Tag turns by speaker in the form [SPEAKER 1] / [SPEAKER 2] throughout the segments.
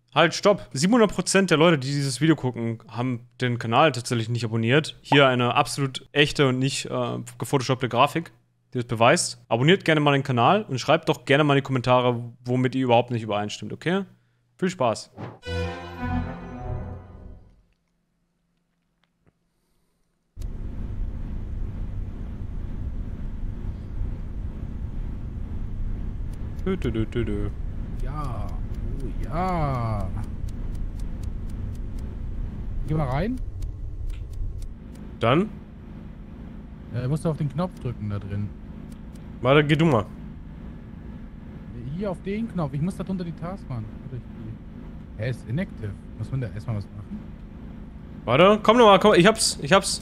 [SPEAKER 1] Halt, stopp. 700% der Leute, die dieses Video gucken, haben den Kanal tatsächlich nicht abonniert. Hier eine absolut echte und nicht gefotoshoppte Grafik, die das beweist. Abonniert gerne mal den Kanal und schreibt doch gerne mal in die Kommentare, womit ihr überhaupt nicht übereinstimmt, okay? Viel Spaß.
[SPEAKER 2] Ja. Oh ja. Geh mal rein.
[SPEAKER 1] Dann?
[SPEAKER 2] Musst du auf den Knopf drücken da drin.
[SPEAKER 1] Warte, geh du mal.
[SPEAKER 2] Hier auf den Knopf. Ich muss da drunter die Taskbar. Er ist inactive. Muss man da erstmal was machen?
[SPEAKER 1] Warte, komm nochmal, komm, ich hab's.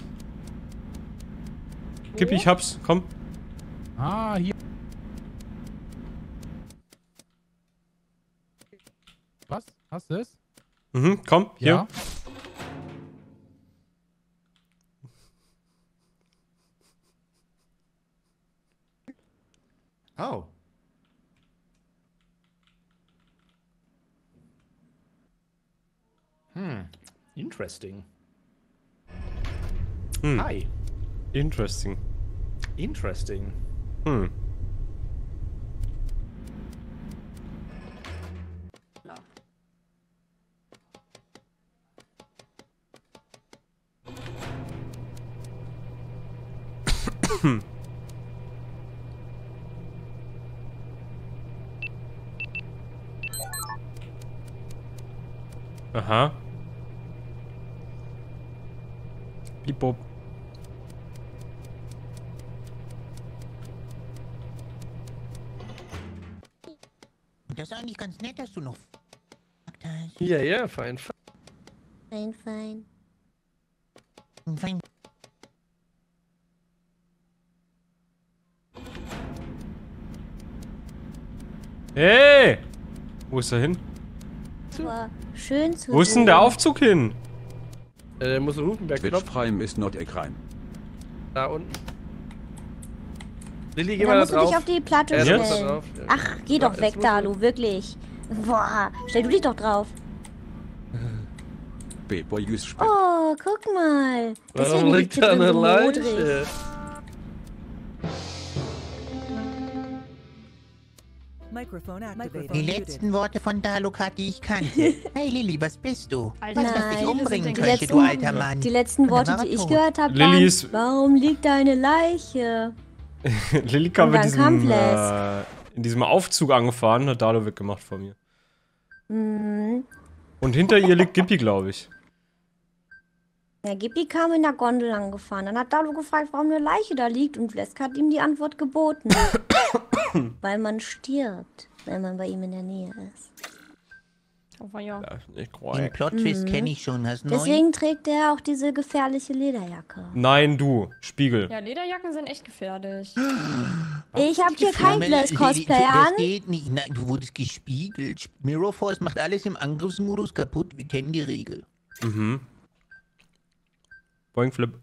[SPEAKER 1] Kippi, ich hab's, komm.
[SPEAKER 2] Ah, hier. Was? Hast du es?
[SPEAKER 1] Mhm, komm, hier.
[SPEAKER 2] Ja.
[SPEAKER 3] Oh. Interesting. Hi.
[SPEAKER 1] Interesting.
[SPEAKER 3] Interesting.
[SPEAKER 1] Aha. Bibop.
[SPEAKER 4] Das ist eigentlich ganz nett, dass du noch hast.
[SPEAKER 5] Ja, ja, fein.
[SPEAKER 6] Fein.
[SPEAKER 4] Fein.
[SPEAKER 1] Hey! Wo ist er hin?
[SPEAKER 6] Aber schön zu
[SPEAKER 1] Wo ist denn der Aufzug hin?
[SPEAKER 5] Der muss rufen, wer
[SPEAKER 7] Which
[SPEAKER 5] Knopf
[SPEAKER 7] prime is not a crime?
[SPEAKER 5] da unten. Lilly, geh
[SPEAKER 6] Da
[SPEAKER 5] mal da
[SPEAKER 6] musst du dich
[SPEAKER 5] drauf.
[SPEAKER 6] auf die Platte
[SPEAKER 5] Ja, da
[SPEAKER 6] stellen.
[SPEAKER 5] musst du drauf. Ja.
[SPEAKER 6] Ach, geh
[SPEAKER 5] Ja,
[SPEAKER 6] doch
[SPEAKER 5] jetzt
[SPEAKER 6] weg
[SPEAKER 5] musst
[SPEAKER 6] da,
[SPEAKER 5] du-
[SPEAKER 6] du, wirklich. Boah, stell du dich doch drauf.
[SPEAKER 7] Beboy use spit.
[SPEAKER 6] Oh, guck mal.
[SPEAKER 5] Warum
[SPEAKER 6] die
[SPEAKER 5] liegt da eine
[SPEAKER 6] Titten so modrig.
[SPEAKER 5] Leiche?
[SPEAKER 4] Die letzten Worte von Dalukad, die ich kannte. Hey Lilly, was bist du? Was dich
[SPEAKER 6] Nein,
[SPEAKER 4] umbringen
[SPEAKER 6] die
[SPEAKER 4] könnte, du alter Mann.
[SPEAKER 6] Die letzten Worte,
[SPEAKER 4] Und dann
[SPEAKER 6] die
[SPEAKER 4] war
[SPEAKER 6] ich
[SPEAKER 4] er
[SPEAKER 6] gehört habe,
[SPEAKER 1] Lilly
[SPEAKER 6] waren,
[SPEAKER 1] ist-
[SPEAKER 6] warum liegt da eine Leiche?
[SPEAKER 1] Lilly kam
[SPEAKER 6] Und
[SPEAKER 1] mit
[SPEAKER 6] dann kam Bless.
[SPEAKER 1] in diesem Aufzug angefahren, hat Dalo weggemacht von mir.
[SPEAKER 6] Mhm.
[SPEAKER 1] Und hinter ihr liegt Gippi, glaube ich.
[SPEAKER 6] Ja, Gippi kam in der Gondel angefahren. Dann hat Dalu gefragt, warum eine Leiche da liegt. Und Vlesk hat ihm die Antwort geboten. Weil man stirbt, wenn man bei ihm in der Nähe ist.
[SPEAKER 8] Aber ja.
[SPEAKER 1] Ja, nicht
[SPEAKER 4] Den
[SPEAKER 1] korrekt.
[SPEAKER 4] Plot-Twist kenne ich schon. Hast du neu?
[SPEAKER 6] Deswegen trägt er auch diese gefährliche Lederjacke.
[SPEAKER 1] Nein, du. Spiegel.
[SPEAKER 8] Ja, Lederjacken sind echt gefährlich.
[SPEAKER 6] Ich habe hier kein Bless-Cosplay an.
[SPEAKER 4] Das geht nicht. Nein, du wurdest gespiegelt. Mirror Force macht alles im Angriffsmodus kaputt. Wir kennen die Regel.
[SPEAKER 1] Mhm. Boing Flip.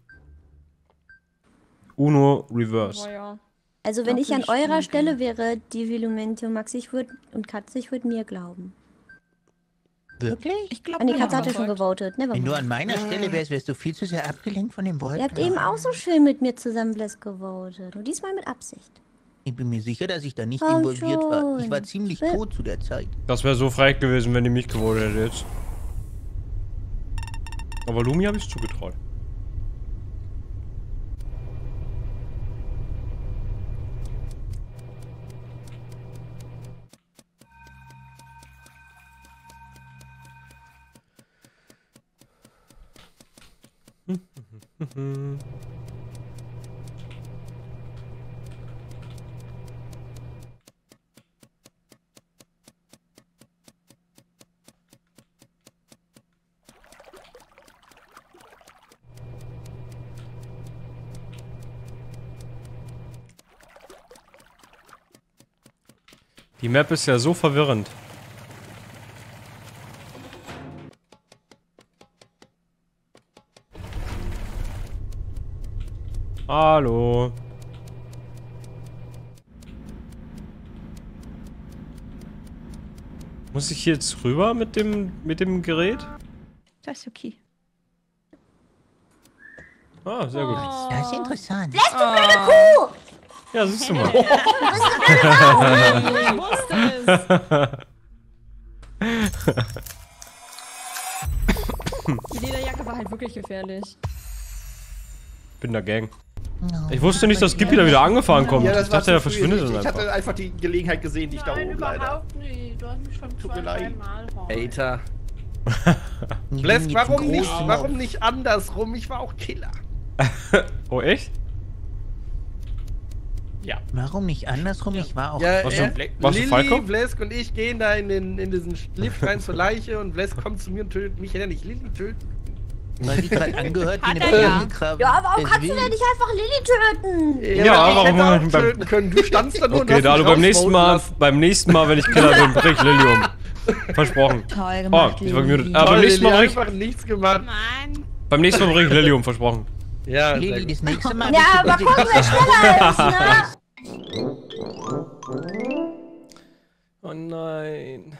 [SPEAKER 1] Uno Reverse.
[SPEAKER 8] Aber ja.
[SPEAKER 6] Also wenn ich an
[SPEAKER 8] Natürlich
[SPEAKER 6] eurer
[SPEAKER 8] stimmt.
[SPEAKER 6] Stelle wäre, die Velumente, Max, und Katze, ich würde mir glauben.
[SPEAKER 4] Wirklich?
[SPEAKER 8] Ich glaube,
[SPEAKER 6] Und die Katze hat ja schon gewotet. Never
[SPEAKER 4] Wenn du
[SPEAKER 6] mind.
[SPEAKER 4] an meiner Stelle wärst, wärst du viel zu sehr abgelenkt von dem Wolken.
[SPEAKER 6] Ihr habt eben auch so schön mit mir zusammen Bless gewotet. Nur diesmal mit Absicht.
[SPEAKER 4] Ich bin mir sicher, dass ich da nicht
[SPEAKER 6] Komm
[SPEAKER 4] involviert war. Ich war
[SPEAKER 6] schon.
[SPEAKER 4] ziemlich
[SPEAKER 6] Will-
[SPEAKER 4] tot zu der Zeit.
[SPEAKER 1] Das wäre so frech gewesen, wenn die mich gewotet hätte jetzt. Aber Lumi habe ich zugetraut. Die Map ist ja so verwirrend. Hallo.
[SPEAKER 9] Muss ich hier jetzt rüber mit dem Gerät?
[SPEAKER 8] Das ist okay.
[SPEAKER 9] Ah, sehr gut.
[SPEAKER 4] Das ist interessant.
[SPEAKER 9] Ja, siehst du mal.
[SPEAKER 8] Ich wusste es. Die Lederjacke war halt wirklich gefährlich.
[SPEAKER 9] Bin der Gang. Ich wusste nicht, dass Gippi da wieder angefahren kommt.
[SPEAKER 3] Ja,
[SPEAKER 9] Ich dachte, er verschwindet dann
[SPEAKER 3] Ich
[SPEAKER 9] einfach.
[SPEAKER 3] hatte einfach die Gelegenheit gesehen, dich da oben leider.
[SPEAKER 10] nicht. Du hast mich schon
[SPEAKER 3] Tut mir leid.
[SPEAKER 5] Hater.
[SPEAKER 4] Ich
[SPEAKER 5] Bless,
[SPEAKER 4] bin jetzt
[SPEAKER 5] warum
[SPEAKER 4] ein
[SPEAKER 5] nicht,
[SPEAKER 4] großer-
[SPEAKER 5] warum nicht andersrum? Ich war auch Killer.
[SPEAKER 9] Oh, echt?
[SPEAKER 3] Ja.
[SPEAKER 4] Warum nicht andersrum? Ich war auch...
[SPEAKER 5] Ja,
[SPEAKER 9] Warst du
[SPEAKER 5] Lilly,
[SPEAKER 9] Falco?
[SPEAKER 5] Blesk und ich gehen da in diesen Lift rein zur Leiche und Blesk kommt zu mir und tötet mich. Ja, nicht Lilly tötet.
[SPEAKER 4] Weil die gerade angehört, wie
[SPEAKER 8] Hat
[SPEAKER 4] eine
[SPEAKER 8] er ja.
[SPEAKER 4] Pflegekraft.
[SPEAKER 6] Ja, warum kannst du
[SPEAKER 4] Deswegen-
[SPEAKER 6] denn nicht einfach Lilly töten?
[SPEAKER 9] Ja,
[SPEAKER 5] ich
[SPEAKER 9] warum
[SPEAKER 5] hätte auch
[SPEAKER 9] beim-
[SPEAKER 5] töten können. Du standst da nur und
[SPEAKER 9] Okay,
[SPEAKER 5] hast
[SPEAKER 9] Dalu,
[SPEAKER 5] mich
[SPEAKER 9] beim nächsten Mal, wenn ich Killer bin, bring ich Lilly um. Versprochen.
[SPEAKER 8] Toll
[SPEAKER 9] Oh,
[SPEAKER 8] gemacht,
[SPEAKER 9] ich war gemutet.
[SPEAKER 8] Lilly.
[SPEAKER 9] Aber beim nächsten Mal bring ich,
[SPEAKER 5] einfach nichts gemacht.
[SPEAKER 10] Mann.
[SPEAKER 9] beim nächsten Mal bring ich Lilly um, versprochen.
[SPEAKER 5] Ja, sehr
[SPEAKER 4] Lilly,
[SPEAKER 5] gut.
[SPEAKER 4] das nächste Mal...
[SPEAKER 6] Ja,
[SPEAKER 4] bitte
[SPEAKER 6] aber
[SPEAKER 4] bitte-
[SPEAKER 6] guck, wer schneller ist, ne?
[SPEAKER 9] Oh nein.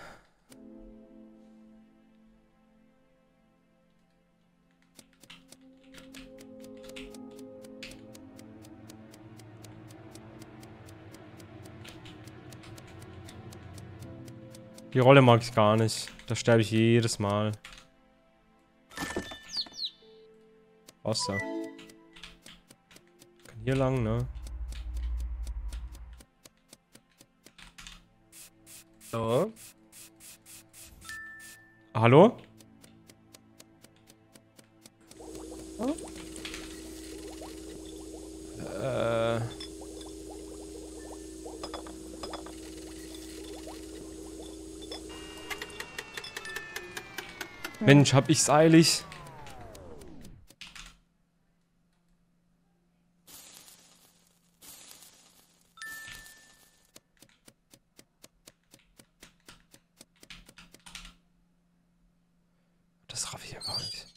[SPEAKER 9] Die Rolle mag ich gar nicht. Da sterbe ich jedes Mal. Wasser. Kann hier lang, ne?
[SPEAKER 5] So.
[SPEAKER 9] Hallo? Mensch, hab ich's eilig. Das raff ich ja gar nicht.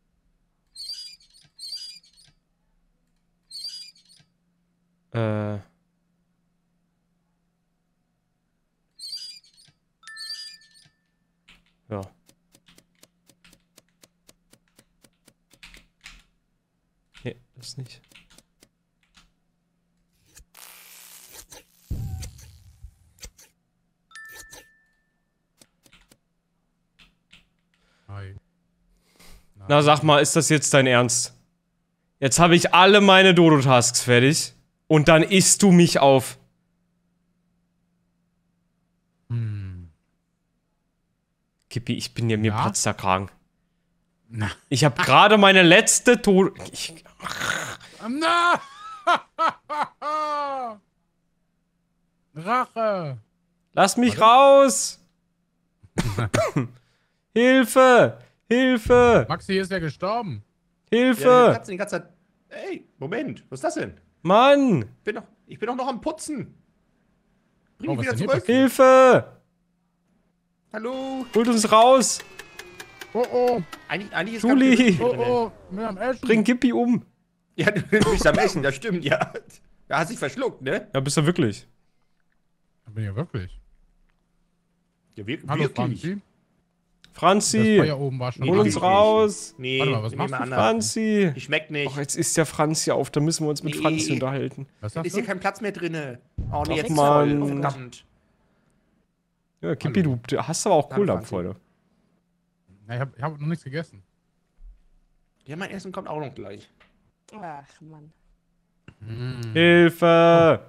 [SPEAKER 9] Ja. Nee, das nicht.
[SPEAKER 2] Hi.
[SPEAKER 9] Na, sag mal, ist das jetzt dein Ernst? Jetzt habe ich alle meine Dodo-Tasks fertig und dann isst du mich auf. Kippi, ich bin mir
[SPEAKER 2] Ja?
[SPEAKER 9] platzt der Kragen.
[SPEAKER 2] Na.
[SPEAKER 9] Ich habe gerade meine letzte
[SPEAKER 2] Na! Rache!
[SPEAKER 9] Lass mich raus! Hilfe! Hilfe!
[SPEAKER 2] Maxi ist ja gestorben.
[SPEAKER 9] Hilfe!
[SPEAKER 3] Die ganze Zeit. Ey, Moment, was ist das denn?
[SPEAKER 9] Mann!
[SPEAKER 3] Ich bin doch noch am Putzen. Bring
[SPEAKER 2] Oh,
[SPEAKER 3] mich
[SPEAKER 2] was
[SPEAKER 3] wieder
[SPEAKER 2] denn hier
[SPEAKER 3] zurück.
[SPEAKER 9] Hilfe!
[SPEAKER 3] Hallo.
[SPEAKER 9] Holt uns raus!
[SPEAKER 2] Oh oh!
[SPEAKER 3] Eigentlich ist
[SPEAKER 9] Juli!
[SPEAKER 3] gar nicht
[SPEAKER 2] Oh oh! Wir haben Essen.
[SPEAKER 9] Bring Kippi um!
[SPEAKER 3] Ja, du bist am Essen, das stimmt, ja. Da hast dich verschluckt, ne?
[SPEAKER 9] Ja, bist du wirklich?
[SPEAKER 2] Da bin ich ja wirklich.
[SPEAKER 3] Ja,
[SPEAKER 2] Hallo
[SPEAKER 3] wirklich.
[SPEAKER 2] Franzi. Das
[SPEAKER 9] Franzi!
[SPEAKER 2] Feuer oben war schon
[SPEAKER 9] Hol uns
[SPEAKER 3] wirklich.
[SPEAKER 9] raus!
[SPEAKER 3] Nee,
[SPEAKER 2] Warte mal, was
[SPEAKER 3] nehmen
[SPEAKER 2] machst
[SPEAKER 3] wir
[SPEAKER 2] du,
[SPEAKER 3] anders.
[SPEAKER 9] Franzi!
[SPEAKER 3] Die schmeckt nicht.
[SPEAKER 9] Och, jetzt ist der Franzi auf, da müssen wir uns mit
[SPEAKER 3] Nee.
[SPEAKER 9] Franzi unterhalten.
[SPEAKER 2] Was
[SPEAKER 3] Ist
[SPEAKER 2] sagst
[SPEAKER 3] hier
[SPEAKER 2] du?
[SPEAKER 3] kein Platz mehr drinne. Oh nee,
[SPEAKER 9] Ach,
[SPEAKER 3] jetzt
[SPEAKER 9] Mann.
[SPEAKER 3] voll. Verdammt.
[SPEAKER 9] Ja, Kippi, du hast aber auch
[SPEAKER 3] Hallo,
[SPEAKER 9] Kohldampf
[SPEAKER 3] Franzi.
[SPEAKER 9] heute.
[SPEAKER 2] Ja, ich hab noch nichts gegessen.
[SPEAKER 3] Ja, mein Essen kommt auch noch gleich.
[SPEAKER 10] Ach, Mann.
[SPEAKER 9] Hilfe!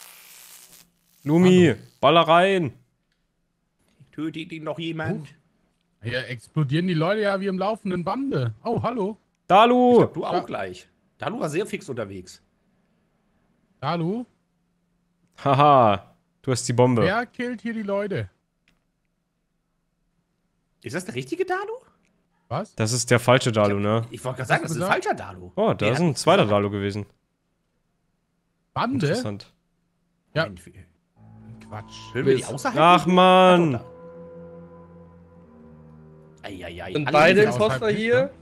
[SPEAKER 9] Lumi, baller rein!
[SPEAKER 3] Tötet ihn noch jemand?
[SPEAKER 2] Hier explodieren die Leute ja wie im laufenden Bande. Oh, hallo.
[SPEAKER 9] Dalu!
[SPEAKER 3] Du auch gleich. Dalu war sehr fix unterwegs.
[SPEAKER 2] Dalu,
[SPEAKER 9] Haha, du hast die Bombe.
[SPEAKER 2] wer killt hier die Leute?
[SPEAKER 3] Ist das der richtige Dalu?
[SPEAKER 2] Was?
[SPEAKER 9] Das ist der falsche Dalu, ne?
[SPEAKER 3] Ich wollte gerade sagen, das ist ein
[SPEAKER 2] gesagt?
[SPEAKER 3] falscher Dalu.
[SPEAKER 9] Oh, da
[SPEAKER 3] Wer
[SPEAKER 9] ist
[SPEAKER 3] hat
[SPEAKER 9] ein
[SPEAKER 3] das
[SPEAKER 9] zweiter
[SPEAKER 3] gesagt?
[SPEAKER 9] Dalu gewesen.
[SPEAKER 2] Bande?
[SPEAKER 9] Interessant.
[SPEAKER 2] Ja.
[SPEAKER 3] Nein,
[SPEAKER 2] Quatsch.
[SPEAKER 3] Will wir die außerhalb?
[SPEAKER 9] Ach, Mann!
[SPEAKER 3] Eieiei.
[SPEAKER 5] Sind
[SPEAKER 3] alle
[SPEAKER 5] beide
[SPEAKER 3] sind
[SPEAKER 2] außerhalb
[SPEAKER 5] Imposter
[SPEAKER 2] nicht,
[SPEAKER 5] hier?
[SPEAKER 2] ne?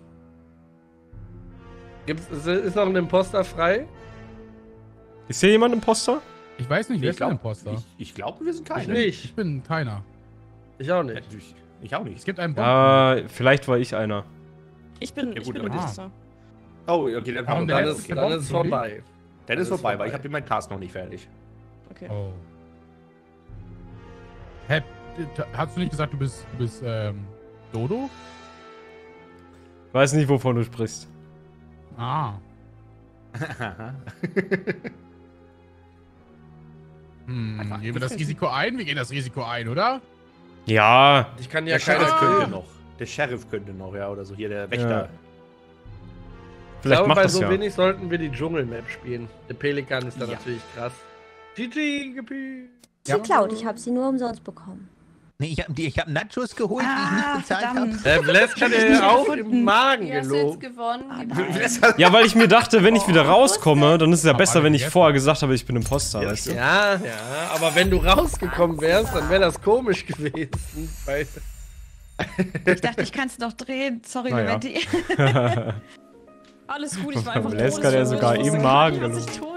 [SPEAKER 5] Ist noch ein Imposter frei?
[SPEAKER 9] Ist hier jemand Imposter?
[SPEAKER 2] Ich weiß nicht, wer
[SPEAKER 3] Ich
[SPEAKER 2] ist der
[SPEAKER 3] glaub-
[SPEAKER 2] Imposter?
[SPEAKER 3] Ich glaube, wir sind
[SPEAKER 5] Ich
[SPEAKER 3] keine.
[SPEAKER 5] nicht.
[SPEAKER 2] Ich bin keiner.
[SPEAKER 5] Ich auch nicht.
[SPEAKER 3] Natürlich. Ich auch
[SPEAKER 2] Es
[SPEAKER 3] nicht.
[SPEAKER 2] gibt einen Bomben.
[SPEAKER 9] Ja, vielleicht war ich einer.
[SPEAKER 8] Ich bin
[SPEAKER 3] Ja, gut,
[SPEAKER 8] der
[SPEAKER 3] aber
[SPEAKER 8] Beste.
[SPEAKER 3] Oh, okay, dann
[SPEAKER 2] Warum
[SPEAKER 3] haben
[SPEAKER 2] der
[SPEAKER 3] wir
[SPEAKER 5] Dann
[SPEAKER 2] letzte
[SPEAKER 5] ist, dann ist es
[SPEAKER 2] Bomben?
[SPEAKER 5] vorbei.
[SPEAKER 3] Dann ist
[SPEAKER 5] ist
[SPEAKER 3] vorbei, weil
[SPEAKER 5] vorbei.
[SPEAKER 3] ich habe meinen Task noch nicht fertig.
[SPEAKER 8] Okay.
[SPEAKER 2] Oh. Hä? Hast du nicht gesagt, du bist Dodo?
[SPEAKER 9] Ich weiß nicht, wovon du sprichst.
[SPEAKER 2] Ah. Gehen wir das Risiko ein? Wir gehen das Risiko ein, oder?
[SPEAKER 9] Ja.
[SPEAKER 5] Ich kann ja
[SPEAKER 3] Der
[SPEAKER 5] keiner
[SPEAKER 3] Sheriff könnte
[SPEAKER 5] killen.
[SPEAKER 3] noch. Der Sheriff könnte noch, ja, oder so. Hier, der Wächter.
[SPEAKER 9] Ja.
[SPEAKER 5] Ich
[SPEAKER 9] Vielleicht
[SPEAKER 5] glaube,
[SPEAKER 9] macht
[SPEAKER 5] bei
[SPEAKER 9] das
[SPEAKER 5] so
[SPEAKER 9] ja.
[SPEAKER 5] wenig sollten wir die Dschungelmap spielen. Der Pelikan ist da
[SPEAKER 3] Ja.
[SPEAKER 5] natürlich krass. GG, gepielt.
[SPEAKER 6] Sie klaut, ich habe sie nur umsonst bekommen.
[SPEAKER 4] Nee, ich hab Nachos geholt, die ich nicht bezahlt habe.
[SPEAKER 5] Der Bless hat dir auch im Magen
[SPEAKER 10] Wie hast du jetzt
[SPEAKER 5] gelogen.
[SPEAKER 10] gewonnen?
[SPEAKER 9] Ja, weil ich mir dachte, wenn ich wieder
[SPEAKER 10] Oh,
[SPEAKER 9] rauskomme, dann ist es ja
[SPEAKER 2] Hab
[SPEAKER 9] besser,
[SPEAKER 2] alle
[SPEAKER 9] wenn ich
[SPEAKER 2] gegessen.
[SPEAKER 9] vorher gesagt habe, ich bin Imposter,
[SPEAKER 3] Ja,
[SPEAKER 9] weißt du?
[SPEAKER 5] Ja, aber wenn du rausgekommen wärst, dann wäre das komisch gewesen. Weil
[SPEAKER 8] Ich dachte, ich kann es noch drehen. Sorry,
[SPEAKER 9] Naja.
[SPEAKER 8] Levetti. Alles gut, ich war einfach
[SPEAKER 9] Beim Leska, der
[SPEAKER 8] todesschön.
[SPEAKER 9] sogar
[SPEAKER 8] Ich wusste
[SPEAKER 9] im
[SPEAKER 8] gar
[SPEAKER 9] Magen
[SPEAKER 8] nicht, was
[SPEAKER 9] gelogen.
[SPEAKER 8] ich tue.